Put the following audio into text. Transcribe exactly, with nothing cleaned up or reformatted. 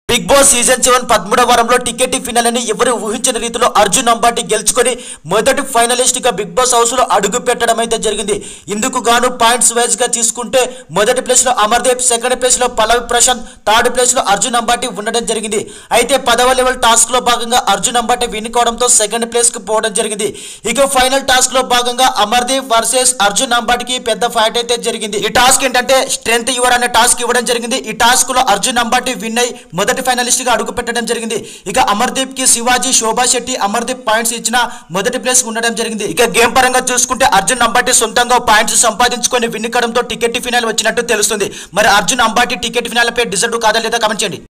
Big boss season seven పదమూడవ వారంలో ticket phenol అని ఎవరు ఊహించిన రీతిలో అర్జున్ అంబాటి గెలుచుకొని మొదటి ఫైనలిస్ట్ గా బిగ్ బాస్ హౌస్ లో అడుగు పెట్టడం అయితే జరిగింది. ఇందుకు గాను పాయింట్స్ వైజ్ గా తీసుకుంటే మొదటి ప్లేస్ లో అమర్దీప్, సెకండ్ ప్లేస్ లో పల్లవి ప్రశాంత్, థర్డ్ ప్లేస్ లో అర్జున్ అంబాటి ఉండడం జరిగింది. అయితే పదవ లెవెల్ టాస్క్ లో భాగంగా అర్జున్ అంబాటి విన్ కావడంతో సెకండ్ ప్లేస్ కు పోవడం జరిగింది. ఇక ఫైనల్ టాస్క్ లో భాగంగా అమర్దీప్ వర్సెస్ అర్జున్ అంబాటికి పెద్ద ఫైట్ అయితే జరిగింది. ఈ టాస్క్ ఏంటంటే స్ట్రెంత్ యువర్ అనే టాస్క్ ఇవ్వడం జరిగింది. ఈ టాస్క్ లో అర్జున్ అంబాటి విన్ అయి మొదటి ఫైనలిస్ట్ గా అడుగు పెట్టడం జరిగింది. ఇక అమర్దీప్ కి శివాజీ, శోభా శెట్టి, అమర్దీప్ పాయింట్స్ ఇచ్చిన మొదటి ప్లేస్ ఉండడం జరిగింది. ఇక గేమ్ పరంగా చూసుకుంటే అర్జున్ అంబాటి సొంతంగా పాయింట్స్ సంపాదించుకొని విన్ కావడంతో టికెట్ ఫినాల్ వచ్చినట్టు తెలుస్తుంది. మరి అర్జున్ అంబాటి టికెట్ ఫినాల్ పై డిజర్వ్ కాదా లేదా కామెంట్ చేయండి.